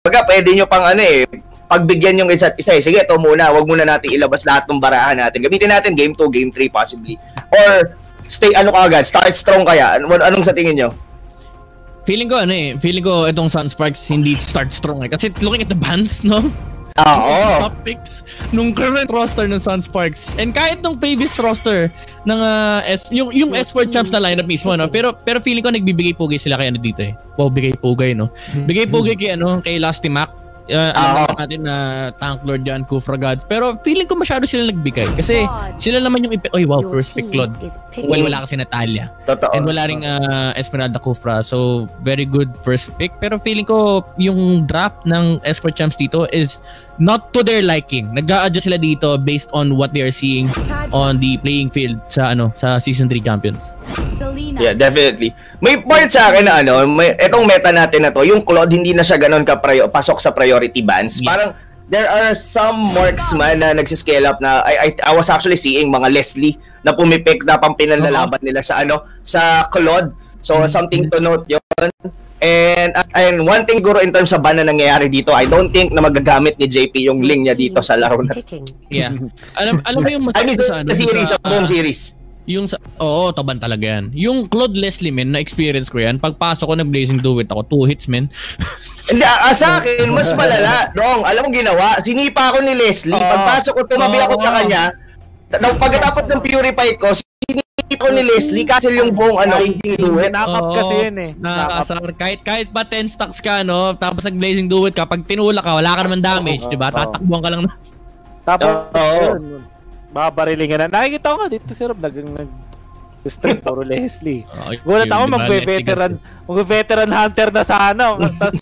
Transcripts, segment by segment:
pwede nyo pang pagbigyan yung isa't isa. Sige, ito muna. Wag muna natin ilabas lahat ng barahan natin. Gamitin natin game 2, game 3 possibly. Or start strong kaya. Anong sa tingin nyo? Feeling ko itong Sunsparks hindi start strong Kasi looking at the bands, no? Oo. Top picks nung current roster ng Sunsparks. And kahit nung previous roster ng yung S4 Champs na lineup mismo, no? Pero feeling ko nagbibigay pugay sila kay dito bigay pugay, no? Bigay pugay kay Lusty Mac. Alam natin na Tank Lord yan, Kufra Gods. Pero feeling ko masyado sila nagbigay. Kasi sila naman yung first pick Claude. Well, wala kasi Natalia. Totoo. And wala ring Esmeralda Kufra. So, very good first pick. Pero feeling ko yung draft ng S4 Champs dito is not to their liking. Nag-a-adjust sila dito based on what they are seeing on the playing field sa Season 3 Champions. Yeah, definitely. May part sa akin na itong meta natin na to, yung Claude hindi na siya ganoon pasok sa priority bans. Yeah. Parang there are some marksman na nagsiscale up na I was actually seeing mga Leslie na pumipik na pang pinanlalaban nila sa sa Claude. So something to note yun. And one thing guro in terms of ban na nangyayari dito, I don't think na magagamit ni JP yung link niya dito sa laro na. Yeah. Alam mo yung sa buong series. Yung taban talaga yan. Yung Claude Leslie, men, na-experience ko yan. Pagpasok ko ng Blazing Duet ako, 2 hits, men. Hindi, sa akin, mas malala. Dong, alam mo ginawa, sinipa ako ni Leslie. Pagpasok ko, tumabi ako sa kanya. Pagkatapos ng Purify ko, sinipa ko ni Leslie kasi yung buong Blazing Duet. Knock-up kasi yun Nakakasar. Kahit ba 10 stacks ka, no? Tapos nag-Blazing Duet ka, pag tinula ka, wala ka naman damage, diba? Tatakbuhan ka lang na. Tapos, babariling ka na. Nakikita ko nga dito si Rob nag-stream puro Leslie. Gulat ako mag-veteran hunter na sana.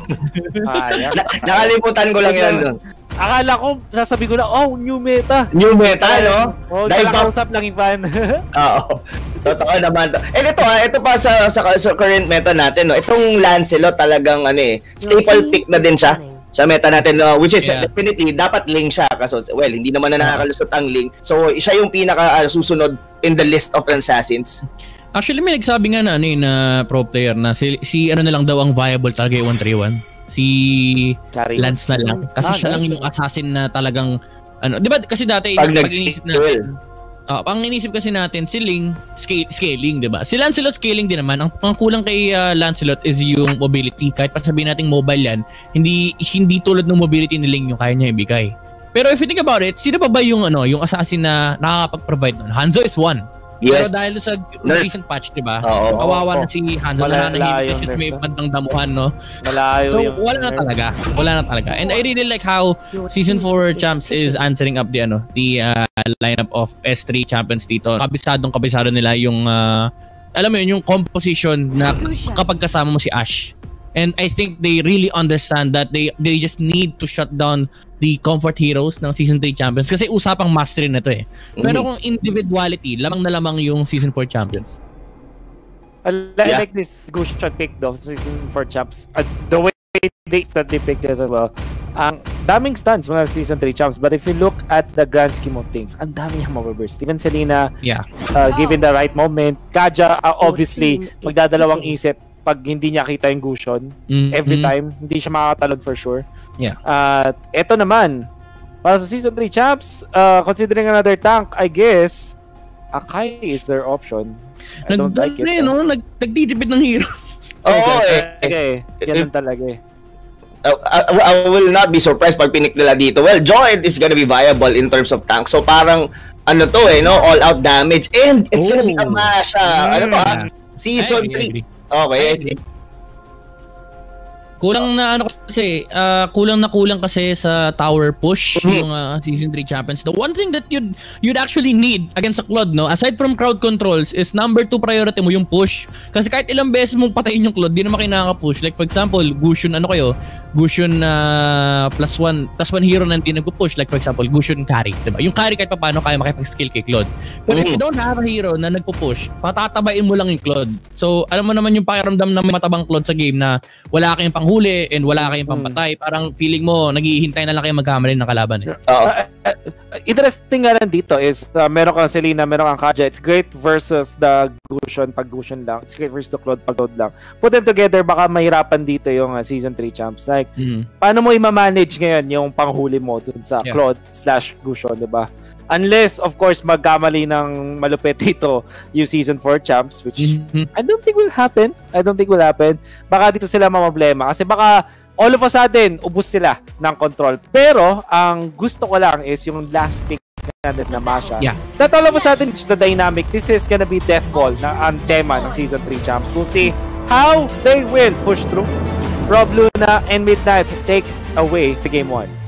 Nakalimutan ko lang yan doon. Akala ko, sasabi ko na, new meta. New meta, no? Dahil kausap lang yung fan. Oo. Totoo naman. And ito pa sa current meta natin, no? Itong Lancelot talagang staple pick na din siya sa meta natin, which is definitely dapat Ling siya kasi hindi naman na nakakalusot ang Ling. So siya yung pinaka susunod in the list of assassins. Actually may nagsabi nga na pro player na si na lang daw ang viable talaga yung 131. Si Lance na lang kasi siya lang yung assassin na talagang di ba kasi dati pag inisip natin ang inisip kasi natin si Ling scaling, 'di ba? Si Lancelot scaling din naman. Ang kulang kay Lancelot is yung mobility. Kahit pa sabihin nating mobile 'yan, hindi tulad ng mobility ni Ling yung kaya niya ibigay. Pero if you think about it, sino pa ba yung assassin na nakakapag-provide nun? Hanzo is one. Yes. Pero dahil sa recent patch, 'di ba? Kawawa na si Hanzo na nahihintay may bandang damuhan, no? Malayo so wala na talaga. And I really like how Season 4 Champs is answering up the lineup of S3 champions dito. Kabisado nila yung alam mo yun, yung composition na kapag kasama mo si Ashe. And I think they really understand that they just need to shut down the comfort heroes ng Season 3 champions kasi usapang mastery na to Pero kung individuality, lamang na lamang yung Season 4 champions. I like this Gusion pick though, Season 4 champs. The way that they picked it as well. Ang daming stuns mga Season 3 champs, but if you look at the grand scheme of things, ang dami niyang mababurst. Even Selena, given the right moment. Kaja, obviously, magdadalawang isip pag hindi niya kita yung Gusion. Every time, hindi siya makakatalon for sure. At eto naman, para sa Season 3 champs, considering another tank, I guess, Akai is their option. I don't like it. Nagtitipid ng hero. Ganun talaga I will not be surprised pag pinik nila dito. Well, Joed is gonna be viable in terms of tank. So parang all out damage and it's gonna be a masha. Season 3. Okay. Kulang kasi sa tower push yung Season 3 champions. The one thing that you'd actually need against a Claude, no, aside from crowd controls, is number 2 priority mo yung push. Kasi kahit ilang beses mong patayin yung Claude, di naman kinaka-push. Like for example, Gusion Gusion plus one hero na hindi nagpo-push. Like for example, Gusion carry, diba? Yung carry kahit paano kaya makipag-skill kay Claude. But if you don't have a hero na nagpo-push, patatabain mo lang yung Claude. So alam mo naman yung pakiramdam ng matabang Claude sa game na wala kayong pang pampahuli and wala kayong pampatay. Parang feeling mo, naghihintay na lang kayo magkamali ng kalaban eh. Interesting nga lang dito is meron kang Selena, meron kang Kaja. It's great versus the Gusion pag Gusion lang. It's great versus the Claude pag Claude lang. Put them together, baka mahirapan dito yung Season 3 champs. Like, paano mo i-manage ngayon yung panghuli mo dun sa Claude/Gusion, diba? Unless, of course, magkamali ng malupit dito yung Season 4 champs, which I don't think will happen. Baka dito sila mamablema. Kasi baka all of a sudden, ubus sila ng control. Pero, ang gusto ko lang is yung last pick na Masha. That all of a sudden, the dynamic. This is gonna be death ball na ang tema ng Season 3 champs. We'll see how they will push through. Rob Luna and Midnight take away the game 1.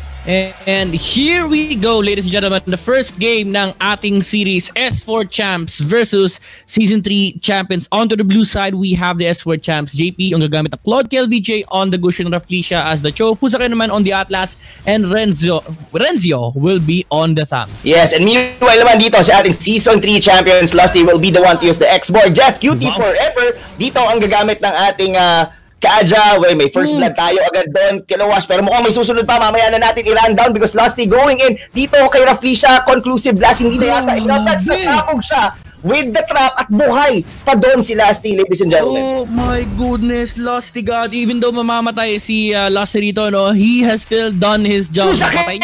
And here we go, ladies and gentlemen. The first game ng ating series, S4 Champs versus Season 3 Champions. Onto the blue side, we have the S4 Champs. JP ang gagamit ng Claude, KLBJ on the Gusion, Raflesia as the Cho, Fusaka naman on the Atlas, and Renzio will be on the Tham. Yes, and meanwhile naman dito sa ating Season 3 Champions, Lusty will be the one to use the X-Board. Jeff Cutie forever. Dito ang gagamit ng ating Kaja, may first blood tayo agad doon, Kilowash, pero mukhang may susunod pa, mamaya na natin i-run down because Lusty going in, dito kay Raflesia, conclusive blast, hindi na yata, inatag siya with the trap at buhay pa doon si Lusty, ladies and gentlemen. Oh my goodness, Lusty God, even though mamamatay si Lusty rito, no, he has still done his job.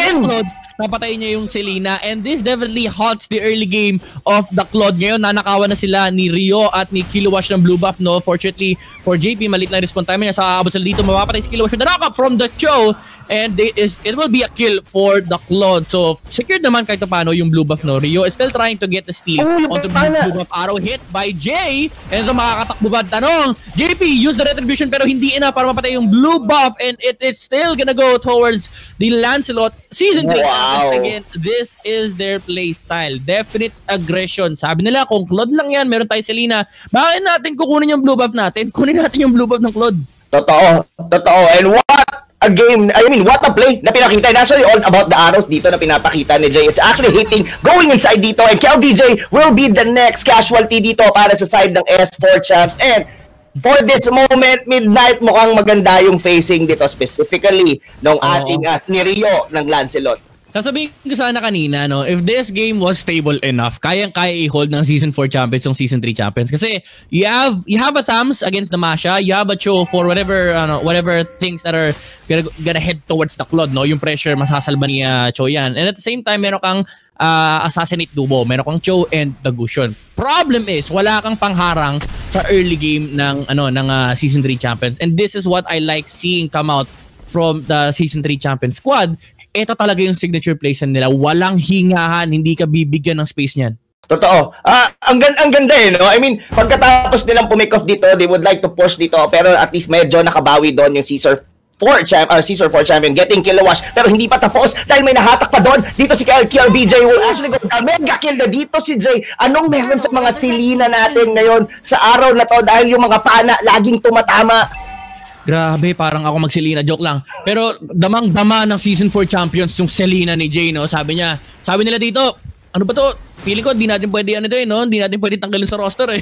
Napatay niya yung Selena, and this definitely halts the early game of the Claude. Ngayon, nanakawan na sila ni Rio at ni Kilowash ng blue buff, no? Fortunately, for JP, malit na response time niya. Sa abot sila dito, mapapatay si Kilowash with the knock-up from the Cho, and it will be a kill for the Claude. So, secured naman kahit paano yung blue buff, no? Rio is still trying to get the steal onto blue buff. Arrow hit by Jay, and ito makakatakbo ba? Tanong, JP, use the retribution pero hindi enough para mapatay yung blue buff, and it is still gonna go towards the Lancelot Season 3. Wow. Again, this is their play style. Definite aggression. Sabi nila, kung Claude lang yan, meron tayo Selena, bakit natin kukunin yung blue buff natin? Kunin natin yung blue buff ng Claude. Totoo. And what a game, what a play na pinakita. That's all about the arrows dito na pinapakita ni Jay. It's actually hitting, going inside dito, and KLVJ will be the next casualty dito para sa side ng S4 Champs. And for this moment, Midnight, mukhang maganda yung facing dito, specifically nung ating ni Rio ng Lancelot. Sasabihin ko sana kanina, no, if this game was stable enough, kayang-kaya i-hold ng Season 4 Champions yung Season 3 Champions. Kasi you have a Thams against the Masha, you have a Cho for whatever things that are gonna head towards the Claude, no? Yung pressure, masasalba ni Cho yan. And at the same time, meron kang Assassinate Dubo, meron kang Cho and the Gusion. Problem is, wala kang pangharang sa early game ng Season 3 Champions. And this is what I like seeing come out from the Season 3 Champions squad. Ito talaga yung signature plays nila. Walang hingahan, hindi ka bibigyan ng space niyan. Totoo. Ang ganda no? Pagkatapos nilang pumick off dito, they would like to push dito, pero at least medyo nakabawi doon yung Caesar 4 champion getting Kilowash, pero hindi pa tapos dahil may nahatak pa doon. Dito si KLBJ will actually go mega kill na dito si Jay. Anong meron sa mga Selena natin ngayon sa araw na to dahil yung mga pana laging tumatama? Grabe, parang ako mag-Selena, joke lang. Pero damang-dama ng Season 4 Champions yung Selena ni Jay, no? Sabi nila dito, ano ba to? Feeling ko, di natin pwede no? Di natin pwede tanggalin sa roster, eh.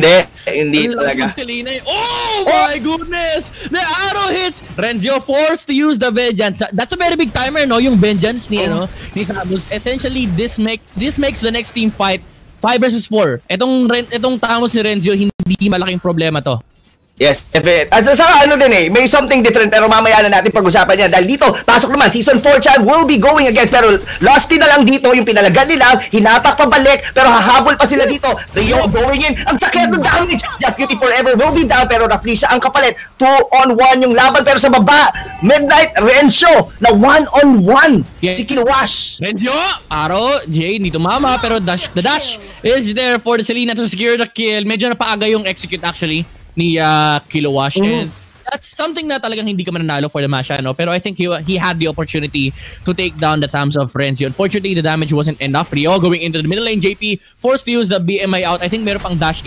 Hindi talaga. Selena, oh my goodness! The arrow hits! Renzio forced to use the Vengeance. That's a very big timer, no? Yung Vengeance ni Thamus. Essentially, this makes the next team fight 5 versus 4. Etong Thamus ni Renzio, hindi malaking problema to. Yes, definitely. Saka may something different pero mamaya na natin pag-usapan yan. Dahil dito, pasok naman, Season 4 Champ will be going against, pero Lusty na lang dito, yung pinalagan nila, hinapak pabalik, pero hahabol pa sila dito. Rio going in, ang sakit ng damage. Jeff Cutie forever will be down, pero Raflesia ang kapalit. 2-on-1 yung laban, pero sa baba, Midnight, Rencio, na 1-on-1. Si Kilowash. Rencio, Arrow, Jay, hindi tumama, pero the dash is there for the Selena to secure the kill. Medyo napaaga yung execute actually ni Kilowash, and that's something na talagang hindi ka mananalo for the Masha, no? Pero I think he had the opportunity to take down the Thams of Renzio. Unfortunately, the damage wasn't enough. Rio going into the middle lane, JP forced to use the BMI out. I think meron pang dash in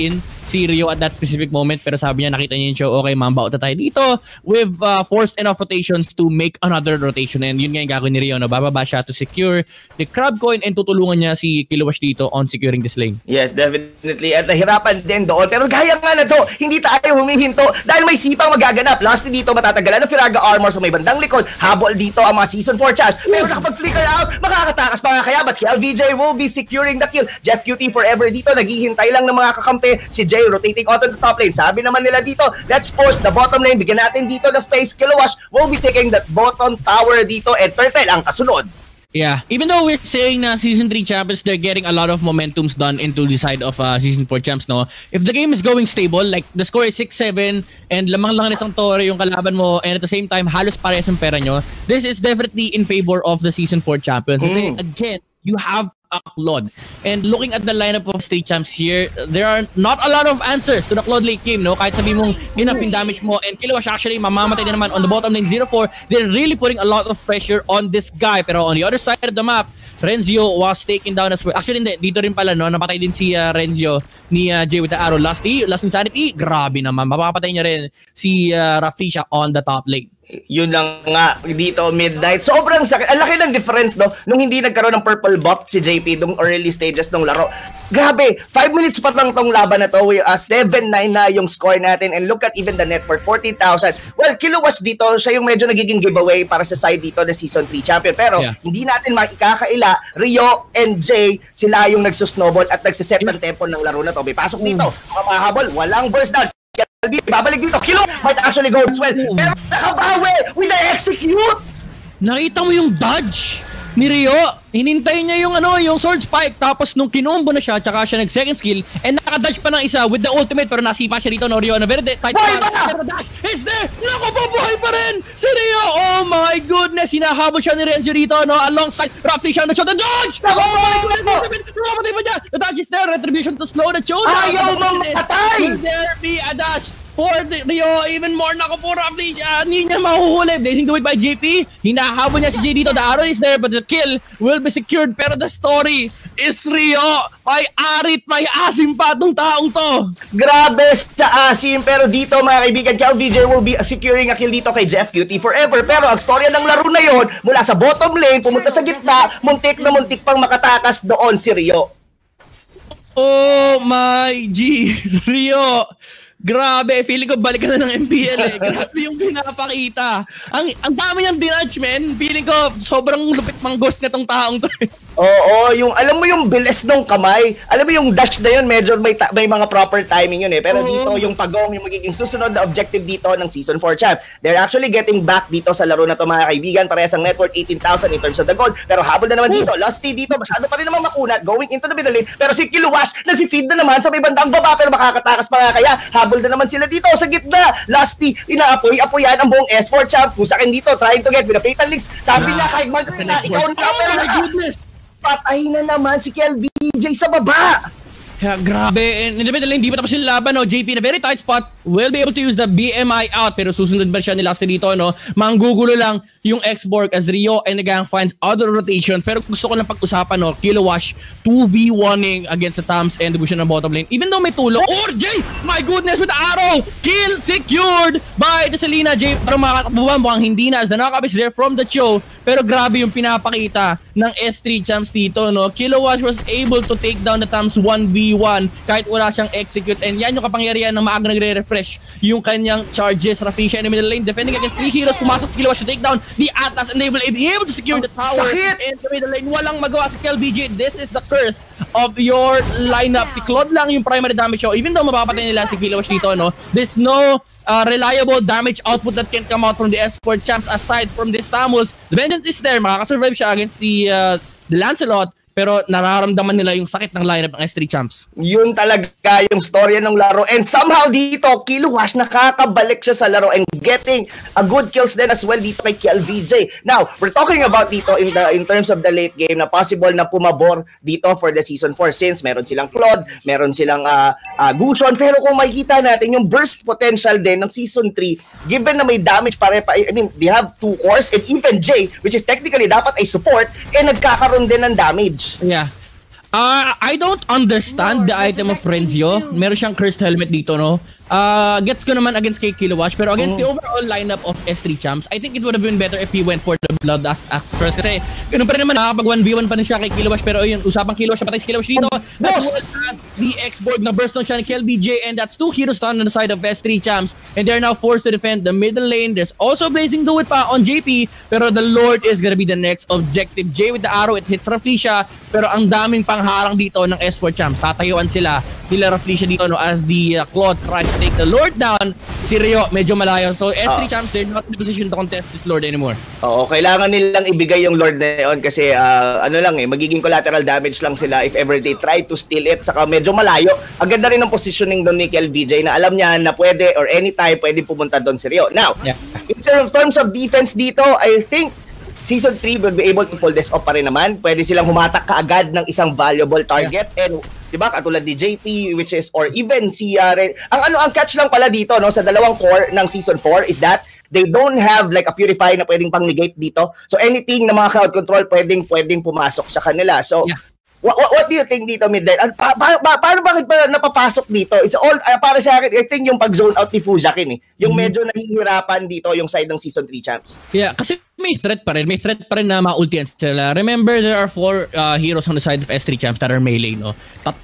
si Rio at that specific moment, pero sabi niya nakita niya yung show, okay, mamba out na tayo dito. We've forced enough rotations to make another rotation, and yun nga yung gagawin ni Rio, no? Bababa siya to secure the crab coin and tutulungan niya si Kilowash dito on securing this lane. Yes, definitely. At nahirapan din doon. Pero gaya nga na to, hindi tayo humihinto dahil may sipang magaganap. Lastly dito, matatagalan ng Firaga Armor sa may bandang likod. Habol dito ang mga Season 4 champs. Pero nakapag-flicker out, makakatakas pa nga kaya. But KLVJ will be securing the kill. Jeff QT forever dito, naghihintay lang ng mga kakampi. Si Jay rotating onto the top lane. Sabi naman nila dito, let's push the bottom lane. Bigyan natin dito ng space. Kilowash will be taking that bottom tower dito. And Turtle ang kasunod. Yeah, even though we're saying na Season 3 champions, they're getting a lot of momentums done into the side of Season 4 champs, no? If the game is going stable, like the score is 6-7 and lamang lang isang torre yung kalaban mo and at the same time, halos parehas yung pera nyo, this is definitely in favor of the Season 4 champions. Kasi again, you have a Claude. And looking at the lineup of state champs here, there are not a lot of answers to the Claude late game, no? Kahit sabi mong enough in damage mo, and Kilowash actually mamamatay din naman on the bottom lane 0-4. They're really putting a lot of pressure on this guy. Pero on the other side of the map, Renzio was taken down as well. Actually, hindi. Dito rin pala, no? Napatay din si Renzio ni Jay with the arrow. Last Insanity, grabe naman. Mapapatay niya rin si Rafisha on the top lane. Yun lang nga dito midnight. Sobrang sakit. Ang laki ng difference, no? Nung hindi nagkaroon ng purple buff si JP nung early stages ng laro. Grabe, 5 minutes pa lang tong laban na to. 7-9 na yung score natin. And look at even the net worth, 14,000. Well, Kilowash dito, siya yung medyo nagiging giveaway para sa side dito na Season 3 champion. Pero hindi natin maikakaila, Rio and Jay, sila yung nagsusnowball at nagsiset ng tempo ng laro na to. May pasok dito, makahabol, walang burst down. Babalik dito, Kilo might actually go as well. Pero nakabawi with the execute! Nakita mo yung dodge ni Rio? Hinintay niya yung yung sword spike, tapos nung kinombo na siya, tsaka siya nag-second skill, and nakadodge pa ng isa with the ultimate, pero nasipa siya dito, no? Rio na very tight pero dash is there! Naku, bubuhay pa rin si Rio! Oh my goodness! Hinahabol siya ni Renzo dito, no? Alongside Rafisha na shot, the dodge! Oh my goodness! Nakamatay pa niya! The dodge is there! Retribution to slow the showdown! Ayaw mong matay! Will there be a dash for Rio? Even more, nako po Rafisha! Hindi niya mahuhuli. Blazing do it by JP. Hinahabol niya si Jay dito. The arrow is there, but the kill will be secured. Pero the story is Rio. May arit, may asim pa itong taong to. Grabe sa asim. Pero dito mga kaibigan, KLVJ will be securing a kill dito kay Jeff QT forever. Pero ang storya ng laro na yon, mula sa bottom lane, pumunta sa gitna, muntik na muntik pang makatakas doon si Rio. Oh my G, Rio. Grabe, feeling ko balik ka na ng MPL eh. Grabe yung pinapakita. Ang dami niyang dinudge, man. Feeling ko sobrang lupit mang ghost na tong taong to. Oo, yung alam mo yung bilis ng kamay. Alam mo yung dash na yun, medyo may mga proper timing yun eh. Pero dito yung pagong, yung magiging susunod na objective dito ng Season 4 champ. They're actually getting back dito sa laro na to mga kaibigan. Parehas ang net worth 18,000 in terms of the gold. Pero habol na naman dito. Lusty dito, masyado pa rin naman makunat. Going into the middle lane. Pero si Kilowash, nag-feed na naman sa may bandang baba. Pero makakatakas pa nga kaya. Habol na naman sila dito sa gitna. Lusty, inaapoy-apoyan ang buong S4 champ. Pusakin dito, trying to get with the fatal links. Sabi niya kahit mag-na, ikaw na pero my goodness! patay na naman si KLVJ sa baba. Yeah, grabe. And in the middle lane, di pa tapos yung laban, no? JP in a very tight spot will be able to use the BMI out. Pero susunod ba siya ni Lusty dito, no? Manggugulo lang yung X-Borg as Rio and the gang finds other rotation. Pero gusto ko lang pag-usapan, no? Kilowash 2v1ing against the Tams and the Bushan ng bottom lane. Even though may tulong. Or Jay! My goodness, with the arrow! Kill secured by the Selena Jay. Pero makakabuhan mukhang hindi na as the knockup is there from the Cho. Pero grabe yung pinapakita ng S3 champs dito, no? Kilowash was able to take down the Tams 1v1 kahit wala siyang execute, and yan yung kapangyarihan ng maaga nagre-refresh yung kanyang charges. Rafisha in the middle lane defending against 3 heroes, pumasok si Kilowash to take down the Atlas and they will be able to secure the tower. In the middle lane, walang magawa si KLVJ. This is the curse of your lineup. Si Claude lang yung primary damage show, even though mapapatay nila si Kilowash dito, no? There's no reliable damage output that can come out from the S4 champs aside from the Stamulls. The Vengeance is there, makakasurvive siya against the Lancelot. Pero nararamdaman nila yung sakit ng lineup ng S3 champs. Yun talaga yung storya ng laro. And somehow dito, Kilowash nakakabalik siya sa laro and getting a good kills then as well dito kay KLVJ. Now, we're talking about dito in terms of the late game na possible na pumabor dito for the Season 4 since meron silang Claude, meron silang Gusion. Pero kung makikita natin yung burst potential din ng Season 3, given na may damage I mean, they have 2 cores and even Jay, which is technically dapat ay support, nagkakaroon din ng damage. Yeah. I don't understand the item of Frenzio. Meron siyang cursed helmet dito, no? Gets ko naman against kay Kilowash, pero against the overall lineup of S3 champs, I think it would have been better if he went for the blood as first. Kasi ganun pa rin naman, nakakapag 1v1 pa rin siya kay Kilowash, pero yun, usapang Kilowash, patay si Kilowash dito. The X-Borg na burst on siya ni KelBJ, and that's 2 heroes down on the side of S3 champs, and they're now forced to defend the middle lane. There's also Blazing Duet pa on JP, pero the Lord is gonna be the next objective. Jay with the arrow, it hits Rafflesia, pero ang daming pangharang dito ng S4 champs. Tatayuan sila nila Rafflesia dito, no, as the Claude tries to take the Lord down. Si Rio medyo malayo, so S3 champs, they're not in the position to contest this Lord anymore. Oo, kailangan nilang ibigay yung Lord na yun kasi ano lang magiging collateral damage lang sila if ever they try to steal it. Saka medyo malayo. Ang ganda rin ng positioning doon ni KelVJ na alam niya na pwede or anytime pwede pumunta doon si Rio. Now, in terms of defense dito, I think Season 3 will be able to pull this off pa rin naman. Pwede silang humatak kaagad ng isang valuable target. And, di ba, katulad ni JP, which is, or even si, ang catch lang pala dito, no, sa dalawang core ng Season 4 is that they don't have like a purify na pwedeng pang-negate dito. So, anything na mga crowd control, pwedeng pumasok sa kanila. So, what do you think dito, Midnight? Paano bakit ba napapasok dito? It's all, para sa akin, I think yung pag-zone out ni Fuzakin yung medyo nahihirapan dito yung side ng Season 3 champs. Yeah, kasi may threat pa rin na ma-ultian sila. Remember, there are 4 heroes on the side of S3 champs that are melee, no?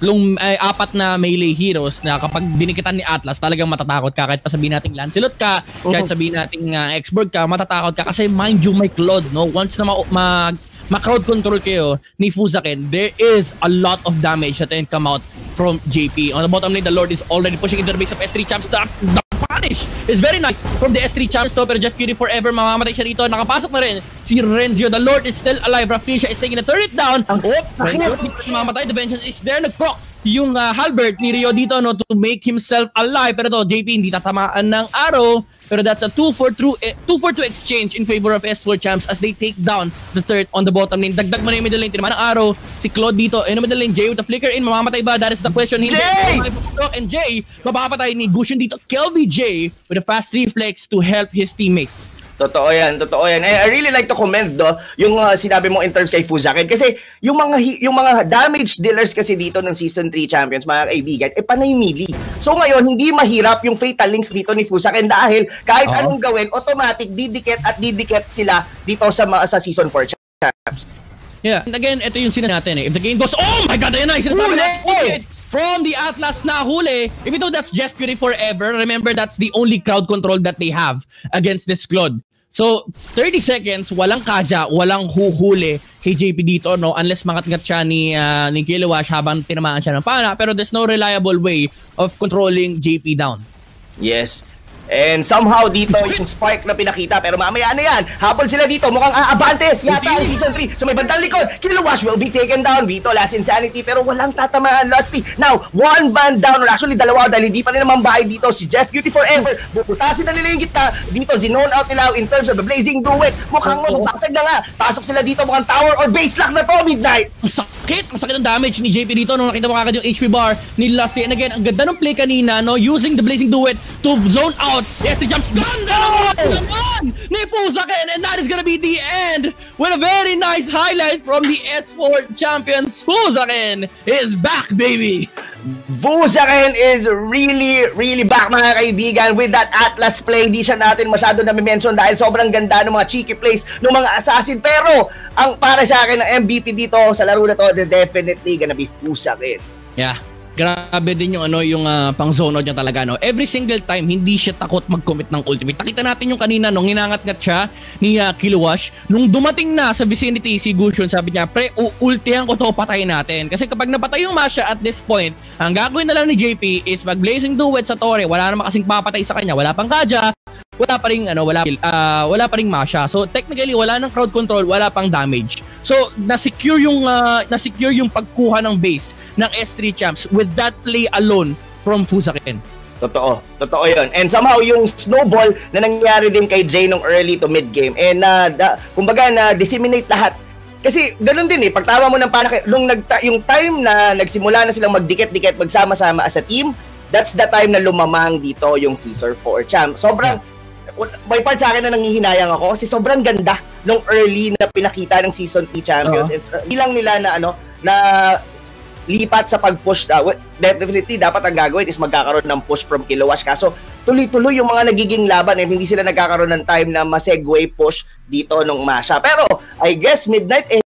4 na melee heroes na kapag dinikitan ni Atlas, talagang matatakot ka. Kahit pa sabihin natin Lancelot ka, kahit sabihin natin X-Borg ka, matatakot ka. Kasi mind you, may Claude, no? Once na ma-crowd control kayo ni Fuzakin, there is a lot of damage that can come out from JP. On the bottom lane, the Lord is already pushing into the base of S3 champs. The punish is very nice from the S3 champs, pero Jeff Curie forever, mamamatay siya dito. Nakapasok na rin si Renzio. The Lord is still alive. Rafflesia is taking the turret down. Renzio, mamamatay. The vengeance is there. Nag-proc yung halberd ni Rio dito, no, to make himself alive. Pero to, JP hindi tatamaan ng arrow. Pero that's a 2-4-2 exchange in favor of S4 champs as they take down the third on the bottom lane. Dagdag mo na yung middle lane, tinamaan ng arrow. Si Claude dito, in the middle lane, Jay with the flicker in, mamamatay ba? That is the question. Jay! And Jay, mapapatay ni Gusion dito. KelVJ with a fast reflex to help his teammates. Totoo yan. I really like to commend yung sinabi mo in terms kay Fuzakin kasi yung mga damage dealers kasi dito ng Season 3 champions, mga kaibigan, panay melee. So ngayon, hindi mahirap yung fatal links dito ni Fuzakin dahil kahit anong gawin, automatic didikit sila dito sa Season 4 champs. Yeah, and again, ito yung sinasabi natin If the game goes, oh my god, ayun na, sinasabi natin. From the Atlas na huli. Even though that's Jeff Curie forever, remember that's the only crowd control that they have against this Claude. So, 30 seconds, walang Kaja, walang huhuli kay JP dito, no? Unless mangat-ngat siya ni Kilowash habang tinamaan siya ng pana. Pero there's no reliable way of controlling JP down. Yes. And somehow dito yung spark na pinakita, pero mamaya na yan, habol sila dito, mukhang aabante yata ang Season 3. So may bandang likod, Kilowash will be taken down. Vito, last insanity, pero walang tatamaan, Lusty. Now, 1 man down, or actually dalawa, dahil hindi pa rin naman bahay dito si Jeff Cutie forever. Buputasin na nila yung gitna, dito zinone out nila in terms of the Blazing Duet. Mukhang mabaksag na nga, pasok sila dito, mukhang tower or base lock na to, Midnight. Ang sakit ang damage ni JP dito nung nakita mo kagad yung HP bar ni Lusty. And again, ang ganda ng play kanina, no, using the Blazing Duet to zone out. Yes, he jumps. Ganda naman ni Fuzakin, and that is gonna be the end with a very nice highlight from the S4 champions. Fuzakin is back, baby. Fuzakin is really back, mga kaibigan, with that Atlas play. Di siya natin masyado na-mention dahil sobrang ganda ng mga cheeky plays ng mga assassin. Pero ang para sa akin ng MVP dito sa laro na to, definitely gonna be Fuzakin. Yeah. Grabe din yung pang zone out niya talaga, no. Every single time hindi siya takot mag-commit ng ultimate. Nakita natin yung kanina nung hinangat-ngat siya ni Kilowash. Nung dumating na sa vicinity si Gusion, sabi niya, pre, ultihan ko to, patayin natin. Kasi kapag napatay yung Masha at this point, ang gagawin na lang ni JP is mag-Blazing Duet sa Torre. Wala naman kasing papatay sa kanya. Wala pang Kaja. Wala pa ring Masha. So technically wala nang crowd control, wala pang damage. So na-secure yung pagkuha ng base ng S3 champs with that play alone from Fuzakin. Totoo yun. And somehow yung snowball na nangyari din kay Jay nung early to mid game, and kumbaga na-disseminate lahat. Kasi ganun din pagtawa mo ng yung time na nagsimula na silang magdikit-dikit, magsama-sama as a team, that's the time na lumamang dito yung Caesar 4 champ. Sobrang may part sa akin na nanghihinayang ako kasi sobrang ganda nung early na pinakita ng Season 3 champions. It's ilang nila na lipat sa pag-push. Definitely, dapat ang gagawin is magkakaroon ng push from Kilowash. Kaso, tuloy-tuloy yung mga nagiging laban at hindi sila nagkakaroon ng time na ma-segue push dito nung Masha. Pero, I guess, Midnight